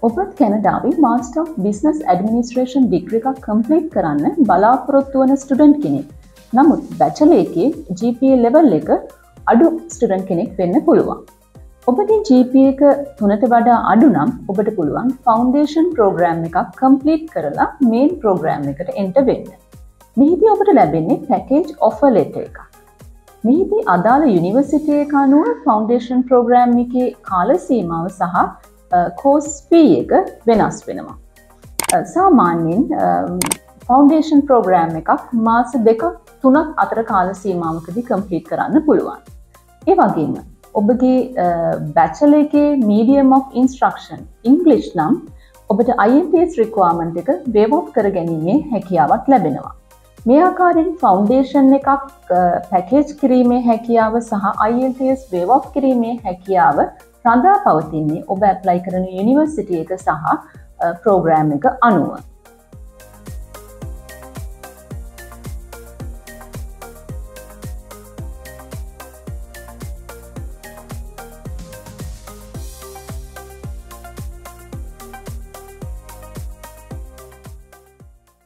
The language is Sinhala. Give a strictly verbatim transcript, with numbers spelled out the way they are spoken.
ඔබත් කැනඩාවේ Master of Business Administration degree එකක් complete කරන්න බලාපොරොත්තු වන ස්ටුඩන්ට් කෙනෙක්. නමුත් බැචලර් එකේ G P A level එක අඩු ස්ටුඩන්ට් කෙනෙක් වෙන්න පුළුවන්. ඔබගේ G P A එක තුනට වඩා අඩු නම් ඔබට පුළුවන් ෆවුන්ඩේෂන් ප්‍රෝග්‍රෑම් එකක් කම්ප්ලීට් කරලා මේන් ප්‍රෝග්‍රෑම් එකට එන්ටර් වෙන්න. මෙහිදී ඔබට ලැබෙන්නේ පැකේජ් ඔෆර් ලෙටර් එකක්. මෙහිදී අදාළ යුනිවර්සිටි එක අනුව ෆවුන්ඩේෂන් ප්‍රෝග්‍රෑම් එකේ කාල සීමාව සහ කෝස් ෆී එක වෙනස් වෙනවා. සාමාන්‍යයෙන් ෆවුන්ඩේෂන් ප්‍රෝග්‍රෑම් එකක් මාස දෙකක් තුනක් අතර කාල සීමාවකදී කම්ප්ලීට් කරන්න පුළුවන්. ඒ වගේම ඔබගේ බැචලර් එකේ මීඩියම් ඔෆ් ඉන්ස්ට්‍රක්ෂන් ඉංග්ලිෂ් නම් ඔබට I E L T S requirement එක වේව් ඔෆ් කර ගැනීමේ හැකියාවක් ලැබෙනවා. මේ ආකාරයෙන් ෆවුන්ඩේෂන් එකක් පැකේජ් කිරීමේ හැකියාව සහ I E L T S waive off කිරීමේ හැකියාව රඳා පවතින්නේ ඔබ ඇප්ලයි කරන යුනිවර්සිටි එක සහ ප්‍රෝග්‍රෑම් එක අනුව.